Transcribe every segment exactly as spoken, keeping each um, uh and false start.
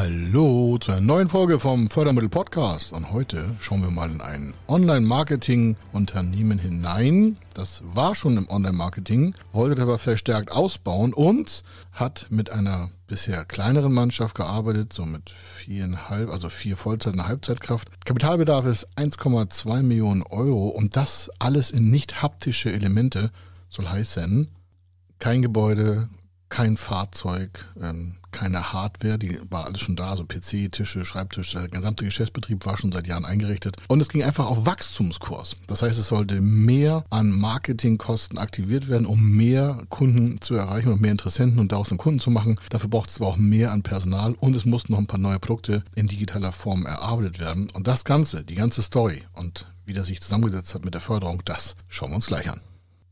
Hallo zu einer neuen Folge vom Fördermittel-Podcast und heute schauen wir mal in ein Online-Marketing-Unternehmen hinein. Das war schon im Online-Marketing, wollte aber verstärkt ausbauen und hat mit einer bisher kleineren Mannschaft gearbeitet, so mit viereinhalb, also vier Vollzeit- und Halbzeitkraft. Kapitalbedarf ist eins Komma zwei Millionen Euro und das alles in nicht haptische Elemente, soll heißen, kein Gebäude, kein Fahrzeug, ähm, keine Hardware, die war alles schon da, also P C, Tische, Schreibtisch, der gesamte Geschäftsbetrieb war schon seit Jahren eingerichtet. Und es ging einfach auf Wachstumskurs. Das heißt, es sollte mehr an Marketingkosten aktiviert werden, um mehr Kunden zu erreichen und mehr Interessenten und daraus einen Kunden zu machen. Dafür braucht es aber auch mehr an Personal und es mussten noch ein paar neue Produkte in digitaler Form erarbeitet werden. Und das Ganze, die ganze Story und wie das sich zusammengesetzt hat mit der Förderung, das schauen wir uns gleich an.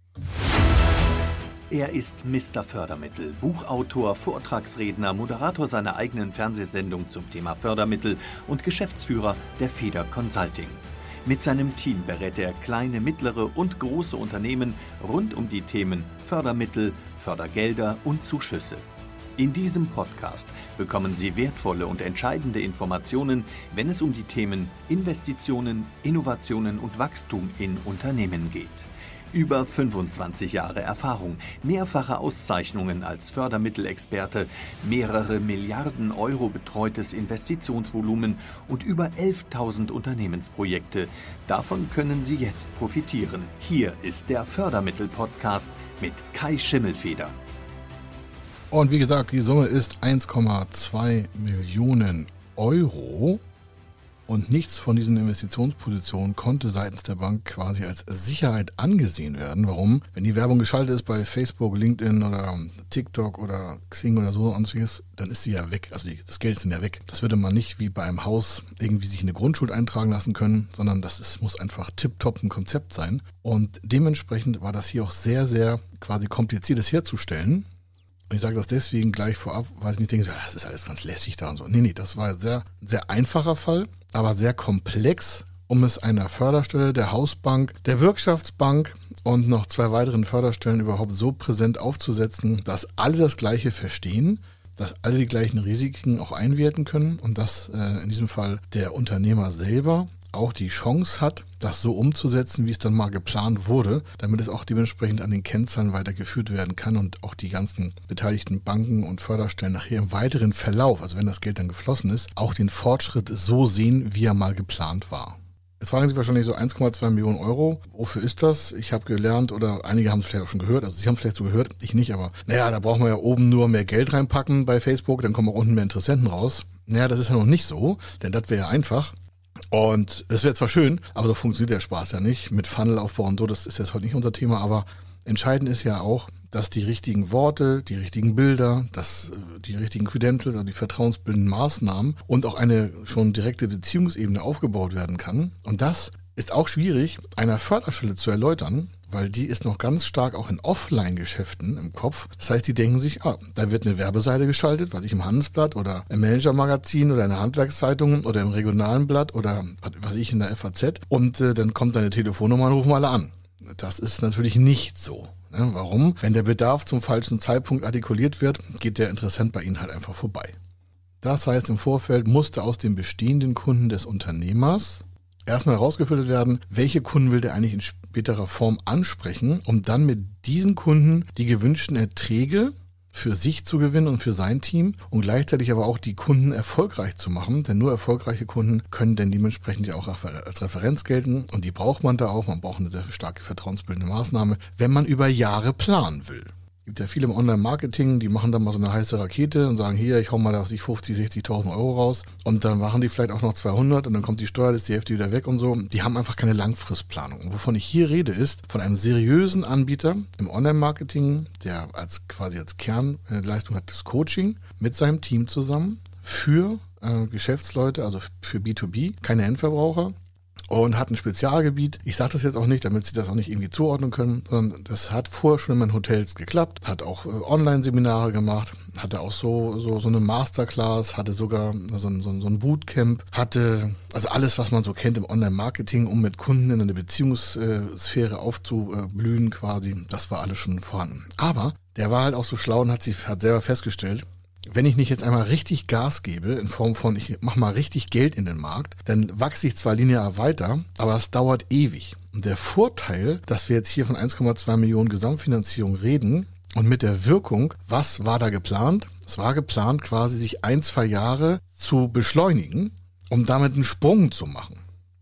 Er ist Mister Fördermittel, Buchautor, Vortragsredner, Moderator seiner eigenen Fernsehsendung zum Thema Fördermittel und Geschäftsführer der Feder Consulting. Mit seinem Team berät er kleine, mittlere und große Unternehmen rund um die Themen Fördermittel, Fördergelder und Zuschüsse. In diesem Podcast bekommen Sie wertvolle und entscheidende Informationen, wenn es um die Themen Investitionen, Innovationen und Wachstum in Unternehmen geht. Über fünfundzwanzig Jahre Erfahrung, mehrfache Auszeichnungen als Fördermittelexperte, mehrere Milliarden Euro betreutes Investitionsvolumen und über elftausend Unternehmensprojekte. Davon können Sie jetzt profitieren. Hier ist der Fördermittel-Podcast mit Kai Schimmelfeder. Und wie gesagt, die Summe ist eins Komma zwei Millionen Euro. Und nichts von diesen Investitionspositionen konnte seitens der Bank quasi als Sicherheit angesehen werden. Warum? Wenn die Werbung geschaltet ist bei Facebook, LinkedIn oder TikTok oder Xing oder so sonstiges, dann ist sie ja weg. Also die, das Geld ist dann ja weg. Das würde man nicht wie bei einem Haus irgendwie sich in eine Grundschuld eintragen lassen können, sondern das ist, muss einfach tipptopp ein Konzept sein. Und dementsprechend war das hier auch sehr, sehr quasi kompliziert, das herzustellen. Und ich sage das deswegen gleich vorab, weil ich nicht denke, das ist alles ganz lässig da und so. Nee, nee, das war ein sehr, sehr einfacher Fall, aber sehr komplex, um es einer Förderstelle, der Hausbank, der Wirtschaftsbank und noch zwei weiteren Förderstellen überhaupt so präsent aufzusetzen, dass alle das Gleiche verstehen, dass alle die gleichen Risiken auch einwerten können und dass äh, in diesem Fall der Unternehmer selber auch die Chance hat, das so umzusetzen, wie es dann mal geplant wurde, damit es auch dementsprechend an den Kennzahlen weitergeführt werden kann und auch die ganzen beteiligten Banken und Förderstellen nachher im weiteren Verlauf, also wenn das Geld dann geflossen ist, auch den Fortschritt so sehen, wie er mal geplant war. Jetzt fragen Sie wahrscheinlich so eins Komma zwei Millionen Euro. Wofür ist das? Ich habe gelernt, oder einige haben es vielleicht auch schon gehört, also Sie haben es vielleicht so gehört, ich nicht, aber naja, da brauchen wir ja oben nur mehr Geld reinpacken bei Facebook, dann kommen auch unten mehr Interessenten raus. Naja, das ist ja noch nicht so, denn das wäre ja einfach. Und das wäre zwar schön, aber so funktioniert der Spaß ja nicht. Mit Funnelaufbau und so, das ist jetzt heute nicht unser Thema, aber entscheidend ist ja auch, dass die richtigen Worte, die richtigen Bilder, dass die richtigen Credentials, also die vertrauensbildenden Maßnahmen und auch eine schon direkte Beziehungsebene aufgebaut werden kann. Und das ist auch schwierig, einer Förderstelle zu erläutern, weil die ist noch ganz stark auch in Offline-Geschäften im Kopf. Das heißt, die denken sich, ah, da wird eine Werbeseite geschaltet, was ich im Handelsblatt oder im Manager-Magazin oder in der Handwerkszeitung oder im regionalen Blatt oder was ich in der F A Z und äh, dann kommt deine Telefonnummer und rufen alle an. Das ist natürlich nicht so. Ne? Warum? Wenn der Bedarf zum falschen Zeitpunkt artikuliert wird, geht der Interessent bei Ihnen halt einfach vorbei. Das heißt, im Vorfeld musste aus den bestehenden Kunden des Unternehmers erstmal herausgefiltert werden, welche Kunden will der eigentlich in späterer Form ansprechen, um dann mit diesen Kunden die gewünschten Erträge für sich zu gewinnen und für sein Team und gleichzeitig aber auch die Kunden erfolgreich zu machen, denn nur erfolgreiche Kunden können dann dementsprechend ja auch als Referenz gelten und die braucht man da auch, man braucht eine sehr starke vertrauensbildende Maßnahme, wenn man über Jahre planen will. Es gibt ja viele im Online-Marketing, die machen dann mal so eine heiße Rakete und sagen, hier, ich hau mal da fünfzig, sechzigtausend Euro raus und dann machen die vielleicht auch noch zweihundert und dann kommt die Steuer, ist die Hälfte wieder weg und so. Die haben einfach keine Langfristplanung. Und wovon ich hier rede, ist von einem seriösen Anbieter im Online-Marketing, der als quasi als Kernleistung hat das Coaching mit seinem Team zusammen für äh, Geschäftsleute, also für B zwei B, keine Endverbraucher. Und hat ein Spezialgebiet. Ich sage das jetzt auch nicht, damit Sie das auch nicht irgendwie zuordnen können, sondern das hat vorher schon in Hotels geklappt, hat auch äh, Online-Seminare gemacht, hatte auch so so so eine Masterclass, hatte sogar so ein, so ein, so ein Bootcamp, hatte also alles, was man so kennt im Online-Marketing, um mit Kunden in eine Beziehungssphäre aufzublühen quasi, das war alles schon vorhanden. Aber der war halt auch so schlau und hat sich hat selber festgestellt, wenn ich nicht jetzt einmal richtig Gas gebe, in Form von, ich mache mal richtig Geld in den Markt, dann wachse ich zwar linear weiter, aber es dauert ewig. Und der Vorteil, dass wir jetzt hier von eins Komma zwei Millionen Gesamtfinanzierung reden und mit der Wirkung, was war da geplant? Es war geplant, quasi sich ein, zwei Jahre zu beschleunigen, um damit einen Sprung zu machen.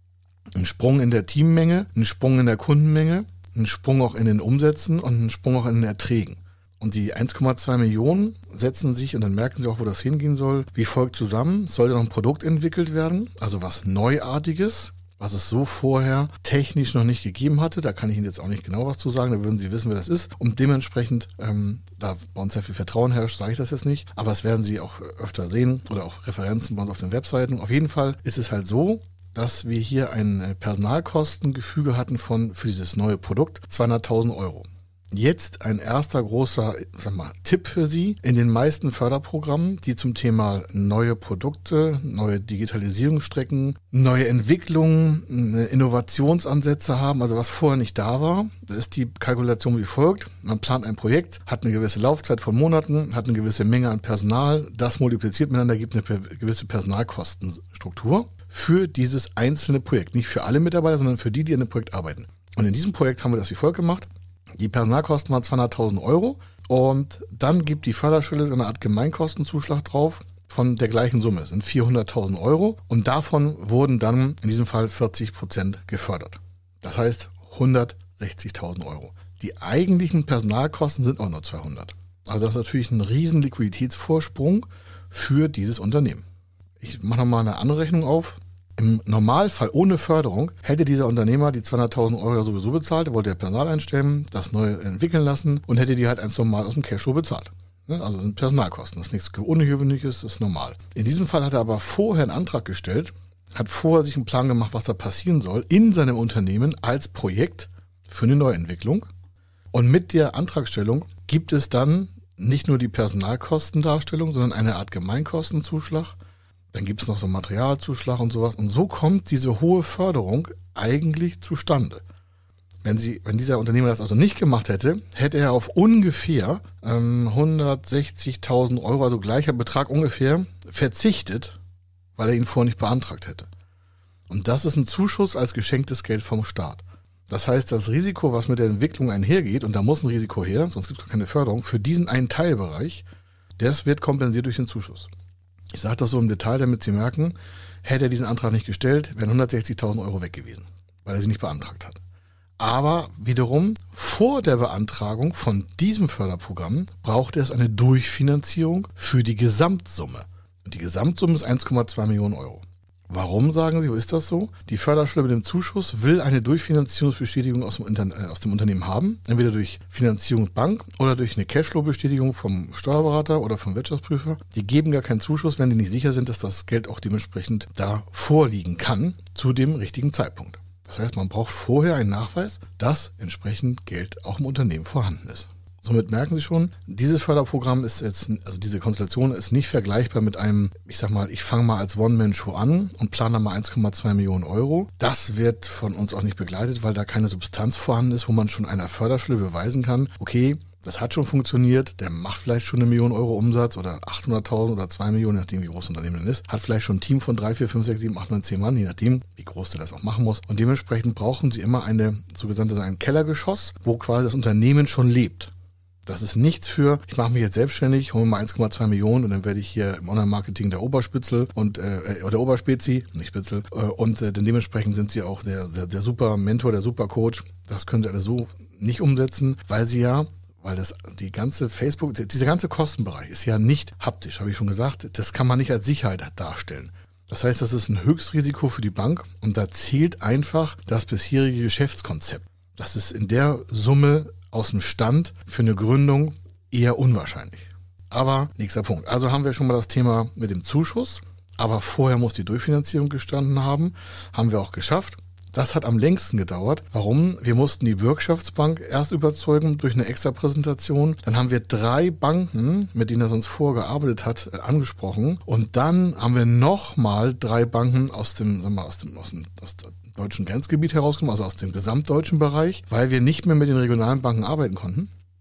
Ein Sprung in der Teammenge, ein Sprung in der Kundenmenge, ein Sprung auch in den Umsätzen und ein Sprung auch in den Erträgen. Und die eins Komma zwei Millionen setzen sich, und dann merken Sie auch, wo das hingehen soll, wie folgt zusammen. Es sollte noch ein Produkt entwickelt werden, also was Neuartiges, was es so vorher technisch noch nicht gegeben hatte. Da kann ich Ihnen jetzt auch nicht genau was zu sagen, da würden Sie wissen, wer das ist. Und dementsprechend, ähm, da bei uns sehr viel Vertrauen herrscht, sage ich das jetzt nicht. Aber das werden Sie auch öfter sehen oder auch Referenzen bei uns auf den Webseiten. Auf jeden Fall ist es halt so, dass wir hier ein Personalkostengefüge hatten von, für dieses neue Produkt, zweihunderttausend Euro. Jetzt ein erster großer, sag mal, Tipp für Sie. In den meisten Förderprogrammen, die zum Thema neue Produkte, neue Digitalisierungsstrecken, neue Entwicklungen, Innovationsansätze haben, also was vorher nicht da war, da ist die Kalkulation wie folgt. Man plant ein Projekt, hat eine gewisse Laufzeit von Monaten, hat eine gewisse Menge an Personal, das multipliziert miteinander, gibt eine gewisse Personalkostenstruktur für dieses einzelne Projekt. Nicht für alle Mitarbeiter, sondern für die, die an dem Projekt arbeiten. Und in diesem Projekt haben wir das wie folgt gemacht. Die Personalkosten waren zweihunderttausend Euro und dann gibt die Förderschule so eine Art Gemeinkostenzuschlag drauf von der gleichen Summe, das sind vierhunderttausend Euro, und davon wurden dann in diesem Fall vierzig Prozent gefördert. Das heißt hundertsechzigtausend Euro. Die eigentlichen Personalkosten sind auch nur zweihundert. Also das ist natürlich ein riesen Liquiditätsvorsprung für dieses Unternehmen. Ich mache nochmal eine andere Rechnung auf. Im Normalfall ohne Förderung hätte dieser Unternehmer die zweihunderttausend Euro sowieso bezahlt, er wollte ja Personal einstellen, das neu entwickeln lassen und hätte die halt ganz normal aus dem Cashflow bezahlt. Also das sind Personalkosten, das ist nichts Ungewöhnliches, das ist normal. In diesem Fall hat er aber vorher einen Antrag gestellt, hat vorher sich einen Plan gemacht, was da passieren soll in seinem Unternehmen als Projekt für eine Neuentwicklung. Und mit der Antragstellung gibt es dann nicht nur die Personalkostendarstellung, sondern eine Art Gemeinkostenzuschlag. Dann gibt es noch so einen Materialzuschlag und sowas. Und so kommt diese hohe Förderung eigentlich zustande. Wenn, sie, wenn dieser Unternehmer das also nicht gemacht hätte, hätte er auf ungefähr ähm, hundertsechzigtausend Euro, also gleicher Betrag ungefähr, verzichtet, weil er ihn vorher nicht beantragt hätte. Und das ist ein Zuschuss als geschenktes Geld vom Staat. Das heißt, das Risiko, was mit der Entwicklung einhergeht, und da muss ein Risiko her, sonst gibt es keine Förderung, für diesen einen Teilbereich, das wird kompensiert durch den Zuschuss. Ich sage das so im Detail, damit Sie merken, hätte er diesen Antrag nicht gestellt, wären hundertsechzigtausend Euro weg gewesen, weil er sie nicht beantragt hat. Aber wiederum, vor der Beantragung von diesem Förderprogramm brauchte es eine Durchfinanzierung für die Gesamtsumme. Und die Gesamtsumme ist eins Komma zwei Millionen Euro. Warum, sagen Sie, wo ist das so? Die Förderschule mit dem Zuschuss will eine Durchfinanzierungsbestätigung aus dem, Inter- äh, aus dem Unternehmen haben, entweder durch Finanzierungsbank oder durch eine Cashflow-Bestätigung vom Steuerberater oder vom Wirtschaftsprüfer. Die geben gar keinen Zuschuss, wenn die nicht sicher sind, dass das Geld auch dementsprechend da vorliegen kann zu dem richtigen Zeitpunkt. Das heißt, man braucht vorher einen Nachweis, dass entsprechend Geld auch im Unternehmen vorhanden ist. Somit merken Sie schon, dieses Förderprogramm ist jetzt, also diese Konstellation ist nicht vergleichbar mit einem, ich sag mal, ich fange mal als One-Man-Show an und plane mal eins Komma zwei Millionen Euro. Das wird von uns auch nicht begleitet, weil da keine Substanz vorhanden ist, wo man schon einer Förderschule beweisen kann, okay, das hat schon funktioniert, der macht vielleicht schon eine Million Euro Umsatz oder achthunderttausend oder zwei Millionen, je nachdem wie groß das Unternehmen ist, hat vielleicht schon ein Team von drei, vier, fünf, sechs, sieben, acht, neun, zehn Mann, je nachdem wie groß der das auch machen muss. Und dementsprechend brauchen Sie immer eine sogenannte ein Kellergeschoss, wo quasi das Unternehmen schon lebt. Das ist nichts für, ich mache mich jetzt selbstständig, hole mal eins Komma zwei Millionen und dann werde ich hier im Online-Marketing der Oberspitzel und äh, oder Oberspezi, nicht Spitzel, äh, und äh, denn dementsprechend sind Sie auch der, der, der super Mentor, der super Coach. Das können Sie alle so nicht umsetzen, weil Sie ja, weil das die ganze Facebook, dieser ganze Kostenbereich ist ja nicht haptisch, habe ich schon gesagt, das kann man nicht als Sicherheit darstellen. Das heißt, das ist ein Höchstrisiko für die Bank und da zählt einfach das bisherige Geschäftskonzept. Das ist in der Summe aus dem Stand für eine Gründung eher unwahrscheinlich. Aber nächster Punkt. Also haben wir schon mal das Thema mit dem Zuschuss, aber vorher muss die Durchfinanzierung gestanden haben. Haben wir auch geschafft. Das hat am längsten gedauert. Warum? Wir mussten die Bürgschaftsbank erst überzeugen durch eine extra Präsentation. Dann haben wir drei Banken, mit denen er sonst vorher gearbeitet hat, angesprochen. Und dann haben wir nochmal drei Banken aus dem, sagen wir mal, aus dem, aus dem, aus dem deutschen Grenzgebiet herausgenommen, also aus dem gesamtdeutschen Bereich, weil wir nicht mehr mit den regionalen Banken arbeiten konnten.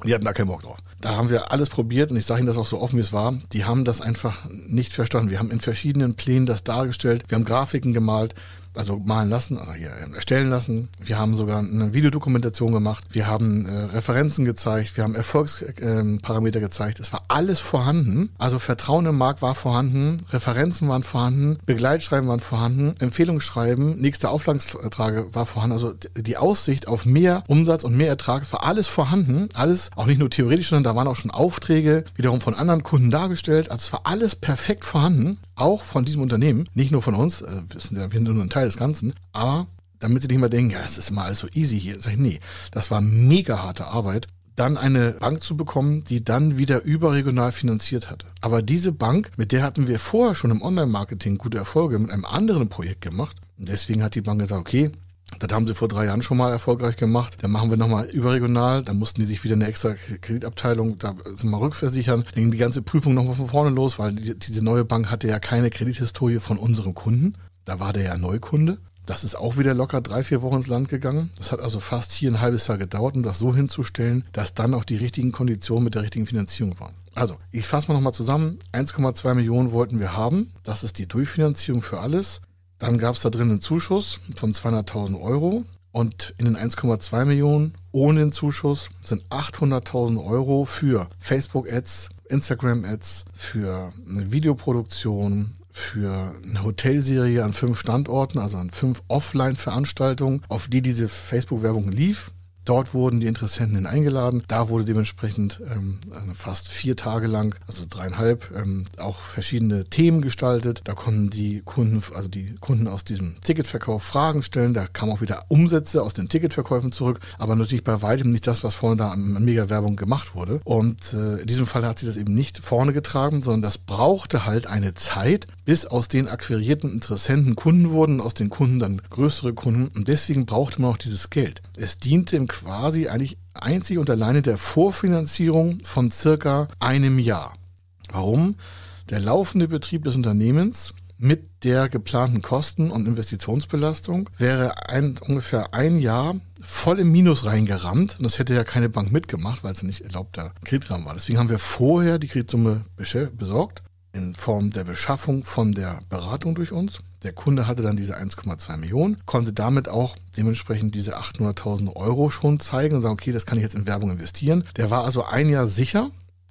Die hatten da keinen Bock drauf. Da haben wir alles probiert und ich sage Ihnen das auch so offen, wie es war. Die haben das einfach nicht verstanden. Wir haben in verschiedenen Plänen das dargestellt. Wir haben Grafiken gemalt, also malen lassen, also hier erstellen lassen. Wir haben sogar eine Videodokumentation gemacht. Wir haben äh, Referenzen gezeigt. Wir haben Erfolgsparameter äh, gezeigt. Es war alles vorhanden. Also Vertrauen im Markt war vorhanden. Referenzen waren vorhanden. Begleitschreiben waren vorhanden. Empfehlungsschreiben, nächste Auflagstrage war vorhanden. Also die Aussicht auf mehr Umsatz und mehr Ertrag war alles vorhanden. Alles, auch nicht nur theoretisch, sondern da waren auch schon Aufträge wiederum von anderen Kunden dargestellt. Also es war alles perfekt vorhanden. Auch von diesem Unternehmen. Nicht nur von uns. Äh, wir sind ja wir sind nur ein Teil des Ganzen, aber damit sie nicht mal denken, ja, es ist immer alles so easy hier, sag ich, nee, das war mega harte Arbeit, dann eine Bank zu bekommen, die dann wieder überregional finanziert hatte. Aber diese Bank, mit der hatten wir vorher schon im Online-Marketing gute Erfolge mit einem anderen Projekt gemacht und deswegen hat die Bank gesagt, okay, das haben sie vor drei Jahren schon mal erfolgreich gemacht. Dann machen wir nochmal überregional. Dann mussten die sich wieder eine extra Kreditabteilung da sind mal rückversichern. Dann ging die ganze Prüfung nochmal von vorne los, weil die, diese neue Bank hatte ja keine Kredithistorie von unserem Kunden. Da war der ja Neukunde. Das ist auch wieder locker drei, vier Wochen ins Land gegangen. Das hat also fast hier ein halbes Jahr gedauert, um das so hinzustellen, dass dann auch die richtigen Konditionen mit der richtigen Finanzierung waren. Also, ich fasse mal nochmal zusammen. eins Komma zwei Millionen wollten wir haben. Das ist die Durchfinanzierung für alles. Dann gab es da drin einen Zuschuss von zweihunderttausend Euro. Und in den eins Komma zwei Millionen ohne den Zuschuss sind achthunderttausend Euro für Facebook-Ads, Instagram-Ads, für eine Videoproduktion, für eine Hotelserie an fünf Standorten, also an fünf Offline-Veranstaltungen, auf die diese Facebook-Werbung lief. Dort wurden die Interessenten eingeladen. Da wurde dementsprechend ähm, fast vier Tage lang, also dreieinhalb, ähm, auch verschiedene Themen gestaltet. Da konnten die Kunden, also die Kunden aus diesem Ticketverkauf Fragen stellen. Da kamen auch wieder Umsätze aus den Ticketverkäufen zurück, aber natürlich bei weitem nicht das, was vorne da an, an Mega-Werbung gemacht wurde. Und äh, in diesem Fall hat sie das eben nicht vorne getragen, sondern das brauchte halt eine Zeit, bis aus den akquirierten Interessenten Kunden wurden und aus den Kunden dann größere Kunden. Und deswegen brauchte man auch dieses Geld. Es diente im quasi eigentlich einzig und alleine der Vorfinanzierung von circa einem Jahr. Warum? Der laufende Betrieb des Unternehmens mit der geplanten Kosten- und Investitionsbelastung wäre ein, ungefähr ein Jahr voll im Minus reingerammt. Und das hätte ja keine Bank mitgemacht, weil es ja nicht erlaubter Kreditrahmen war. Deswegen haben wir vorher die Kreditsumme besorgt in Form der Beschaffung von der Beratung durch uns. Der Kunde hatte dann diese eins Komma zwei Millionen, konnte damit auch dementsprechend diese achthunderttausend Euro schon zeigen und sagen, okay, das kann ich jetzt in Werbung investieren. Der war also ein Jahr sicher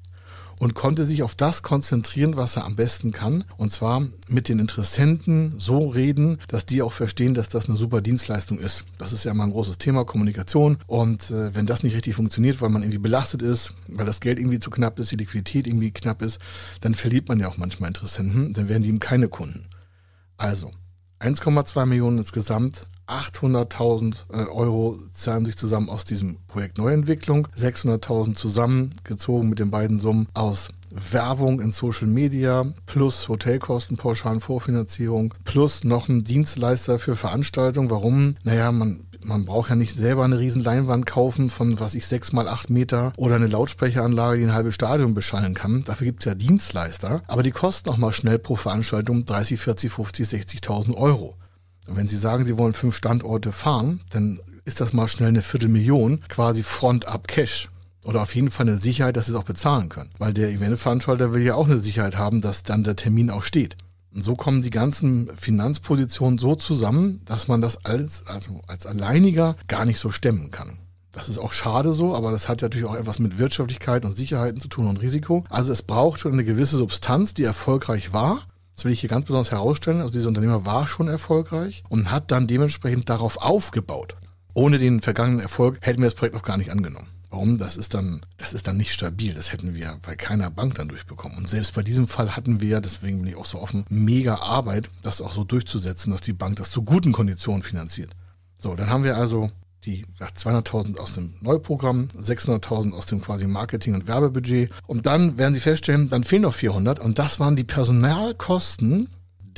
und konnte sich auf das konzentrieren, was er am besten kann. Und zwar mit den Interessenten so reden, dass die auch verstehen, dass das eine super Dienstleistung ist. Das ist ja mal ein großes Thema, Kommunikation. Und äh, wenn das nicht richtig funktioniert, weil man irgendwie belastet ist, weil das Geld irgendwie zu knapp ist, die Liquidität irgendwie knapp ist, dann verliert man ja auch manchmal Interessenten. Dann werden die ihm keine Kunden. Also, eins Komma zwei Millionen insgesamt, achthunderttausend Euro zahlen sich zusammen aus diesem Projekt Neuentwicklung, sechshunderttausend zusammengezogen mit den beiden Summen aus Werbung in Social Media plus Hotelkosten, pauschalen Vorfinanzierung plus noch ein Dienstleister für Veranstaltungen. Warum? Naja, man Man braucht ja nicht selber eine riesen Leinwand kaufen von, was ich, sechs mal acht Meter oder eine Lautsprecheranlage, die ein halbes Stadion beschallen kann. Dafür gibt es ja Dienstleister. Aber die kosten auch mal schnell pro Veranstaltung dreißig, vierzig, fünfzig, sechzigtausend Euro. Und wenn Sie sagen, Sie wollen fünf Standorte fahren, dann ist das mal schnell eine Viertelmillion, quasi Front-up Cash. Oder auf jeden Fall eine Sicherheit, dass Sie es auch bezahlen können. Weil der Eventveranstalter will ja auch eine Sicherheit haben, dass dann der Termin auch steht. Und so kommen die ganzen Finanzpositionen so zusammen, dass man das als, also als Alleiniger gar nicht so stemmen kann. Das ist auch schade so, aber das hat natürlich auch etwas mit Wirtschaftlichkeit und Sicherheiten zu tun und Risiko. Also es braucht schon eine gewisse Substanz, die erfolgreich war. Das will ich hier ganz besonders herausstellen. Also dieser Unternehmer war schon erfolgreich und hat dann dementsprechend darauf aufgebaut. Ohne den vergangenen Erfolg hätten wir das Projekt noch gar nicht angenommen. Warum? Das ist dann, das ist dann nicht stabil. Das hätten wir bei keiner Bank dann durchbekommen. Und selbst bei diesem Fall hatten wir, deswegen bin ich auch so offen, mega Arbeit, das auch so durchzusetzen, dass die Bank das zu guten Konditionen finanziert. So, dann haben wir also die zweihunderttausend aus dem Neuprogramm, sechshunderttausend aus dem quasi Marketing- und Werbebudget. Und dann werden Sie feststellen, dann fehlen noch vierhundert. Und das waren die Personalkosten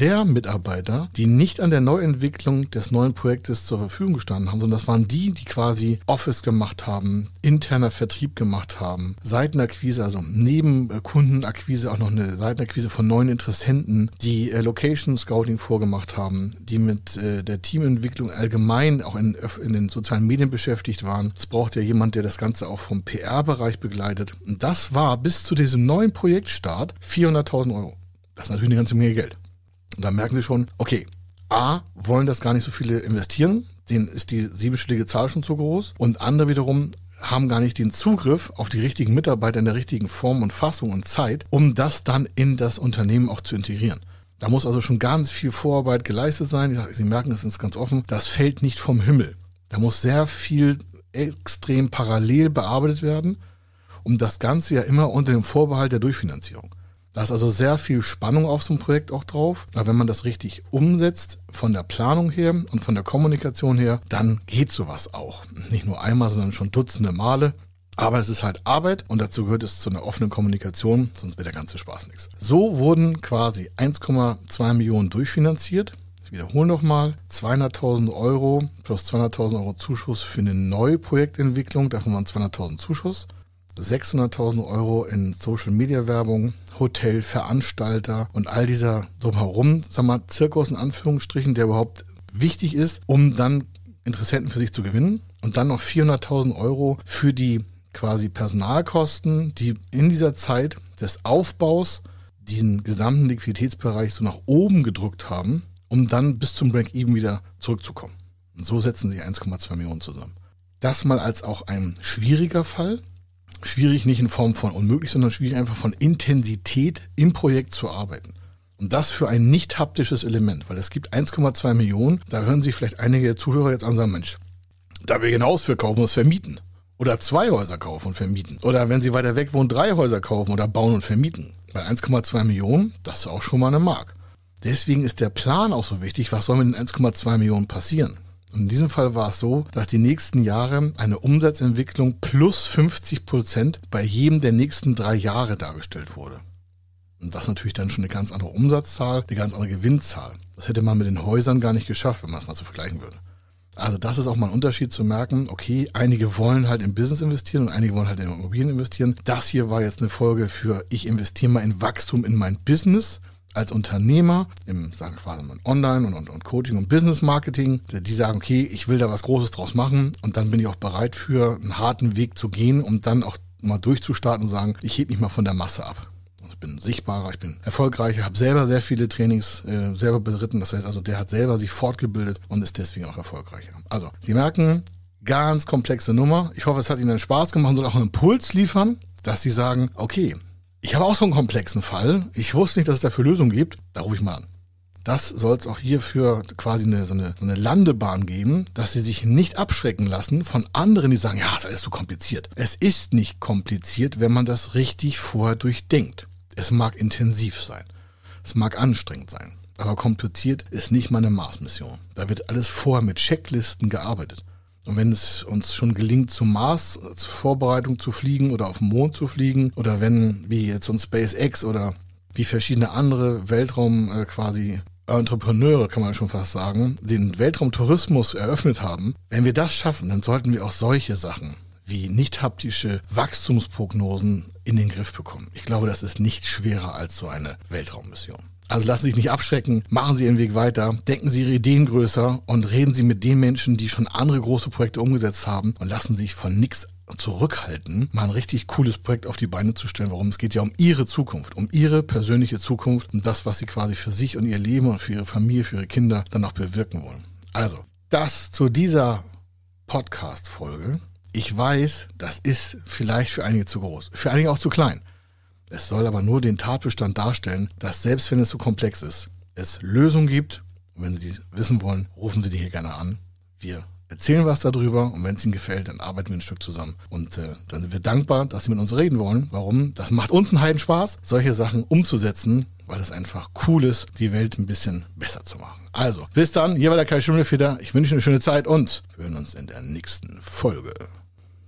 der Mitarbeiter, die nicht an der Neuentwicklung des neuen Projektes zur Verfügung gestanden haben, sondern das waren die, die quasi Office gemacht haben, interner Vertrieb gemacht haben, Seitenakquise, also neben Kundenakquise auch noch eine Seitenakquise von neuen Interessenten, die äh, Location Scouting vorgemacht haben, die mit äh, der Teamentwicklung allgemein auch in, in den sozialen Medien beschäftigt waren. Es braucht ja jemand, der das Ganze auch vom P R-Bereich begleitet. Und das war bis zu diesem neuen Projektstart vierhunderttausend Euro. Das ist natürlich eine ganze Menge Geld. Und da merken Sie schon, okay, A, wollen das gar nicht so viele investieren, denen ist die siebenstellige Zahl schon zu groß. Und andere wiederum haben gar nicht den Zugriff auf die richtigen Mitarbeiter in der richtigen Form und Fassung und Zeit, um das dann in das Unternehmen auch zu integrieren. Da muss also schon ganz viel Vorarbeit geleistet sein. Ich sage, Sie merken, das ist ganz offen. Das fällt nicht vom Himmel. Da muss sehr viel extrem parallel bearbeitet werden, um das Ganze ja immer unter dem Vorbehalt der Durchfinanzierung. Da ist also sehr viel Spannung auf so ein Projekt auch drauf. Aber wenn man das richtig umsetzt, von der Planung her und von der Kommunikation her, dann geht sowas auch. Nicht nur einmal, sondern schon dutzende Male. Aber es ist halt Arbeit und dazu gehört es zu einer offenen Kommunikation, sonst wird der ganze Spaß nichts. So wurden quasi eins Komma zwei Millionen durchfinanziert. Ich wiederhole nochmal, zweihunderttausend Euro plus zweihunderttausend Euro Zuschuss für eine neue Projektentwicklung, davon waren zweihunderttausend Zuschuss. sechshunderttausend Euro in Social-Media-Werbung, Hotel, Veranstalter und all dieser drumherum, sagen wir mal, Zirkus in Anführungsstrichen, der überhaupt wichtig ist, um dann Interessenten für sich zu gewinnen. Und dann noch vierhunderttausend Euro für die quasi Personalkosten, die in dieser Zeit des Aufbaus diesen gesamten Liquiditätsbereich so nach oben gedrückt haben, um dann bis zum Break-Even wieder zurückzukommen. Und so setzen sich eins Komma zwei Millionen zusammen. Das mal als auch ein schwieriger Fall. Schwierig nicht in Form von unmöglich, sondern schwierig einfach von Intensität im Projekt zu arbeiten. Und das für ein nicht haptisches Element, weil es gibt eins Komma zwei Millionen, da hören sich vielleicht einige Zuhörer jetzt an und sagen, Mensch, da will ich ein Haus für kaufen und es vermieten. Oder zwei Häuser kaufen und vermieten. Oder wenn Sie weiter weg wohnen, drei Häuser kaufen oder bauen und vermieten. Bei eins Komma zwei Millionen, das ist auch schon mal eine Mark. Deswegen ist der Plan auch so wichtig, was soll mit den eins Komma zwei Millionen passieren. Und in diesem Fall war es so, dass die nächsten Jahre eine Umsatzentwicklung plus fünfzig Prozent bei jedem der nächsten drei Jahre dargestellt wurde. Und das natürlich dann schon eine ganz andere Umsatzzahl, eine ganz andere Gewinnzahl. Das hätte man mit den Häusern gar nicht geschafft, wenn man es mal so vergleichen würde. Also das ist auch mal ein Unterschied zu merken, okay, einige wollen halt in Business investieren und einige wollen halt in Immobilien investieren. Das hier war jetzt eine Folge für, ich investiere mal in Wachstum in mein Business als Unternehmer, im sagen wir quasi Online und, und, und Coaching und Business Marketing. Die sagen, okay, ich will da was Großes draus machen und dann bin ich auch bereit für einen harten Weg zu gehen, um dann auch mal durchzustarten und sagen, ich hebe mich mal von der Masse ab. Ich bin sichtbarer, ich bin erfolgreicher, habe selber sehr viele Trainings äh, selber beritten. Das heißt also, der hat selber sich fortgebildet und ist deswegen auch erfolgreicher. Also, Sie merken, ganz komplexe Nummer. Ich hoffe, es hat Ihnen Spaß gemacht und soll auch einen Impuls liefern, dass Sie sagen, okay, ich habe auch so einen komplexen Fall. Ich wusste nicht, dass es dafür Lösungen gibt. Da rufe ich mal an. Das soll es auch hierfür quasi eine, so, eine, so eine Landebahn geben, dass Sie sich nicht abschrecken lassen von anderen, die sagen, ja, das ist alles so kompliziert. Es ist nicht kompliziert, wenn man das richtig vorher durchdenkt. Es mag intensiv sein, es mag anstrengend sein, aber kompliziert ist nicht meine Mars-Mission. Da wird alles vorher mit Checklisten gearbeitet. Und wenn es uns schon gelingt, zum Mars, zur Vorbereitung zu fliegen oder auf den Mond zu fliegen, oder wenn, wie jetzt so ein SpaceX oder wie verschiedene andere Weltraum äh, quasi Entrepreneure, kann man schon fast sagen, den Weltraumtourismus eröffnet haben, wenn wir das schaffen, dann sollten wir auch solche Sachen wie nicht haptische Wachstumsprognosen in den Griff bekommen. Ich glaube, das ist nicht schwerer als so eine Weltraummission. Also lassen Sie sich nicht abschrecken, machen Sie Ihren Weg weiter, denken Sie Ihre Ideen größer und reden Sie mit den Menschen, die schon andere große Projekte umgesetzt haben und lassen sich von nichts zurückhalten, mal ein richtig cooles Projekt auf die Beine zu stellen. Warum? Es geht ja um Ihre Zukunft, um Ihre persönliche Zukunft und das, was Sie quasi für sich und Ihr Leben und für Ihre Familie, für Ihre Kinder dann auch bewirken wollen. Also, das zu dieser Podcast-Folge. Ich weiß, das ist vielleicht für einige zu groß, für einige auch zu klein. Es soll aber nur den Tatbestand darstellen, dass selbst wenn es so komplex ist, es Lösungen gibt. Und wenn Sie die wissen wollen, rufen Sie die hier gerne an. Wir erzählen was darüber und wenn es Ihnen gefällt, dann arbeiten wir ein Stück zusammen. Und äh, dann sind wir dankbar, dass Sie mit uns reden wollen. Warum? Das macht uns einen Heidenspaß, solche Sachen umzusetzen, weil es einfach cool ist, die Welt ein bisschen besser zu machen. Also, bis dann. Hier war der Kai Schimmelfeder. Ich wünsche Ihnen eine schöne Zeit und wir hören uns in der nächsten Folge.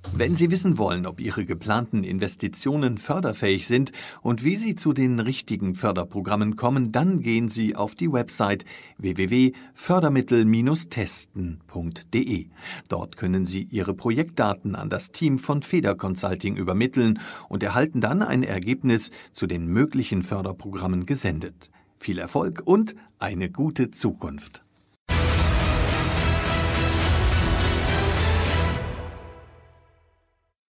Wenn Sie wissen wollen, ob Ihre geplanten Investitionen förderfähig sind und wie Sie zu den richtigen Förderprogrammen kommen, dann gehen Sie auf die Website w w w punkt fördermittel Bindestrich testen punkt de. Dort können Sie Ihre Projektdaten an das Team von Feder Consulting übermitteln und erhalten dann ein Ergebnis zu den möglichen Förderprogrammen gesendet. Viel Erfolg und eine gute Zukunft!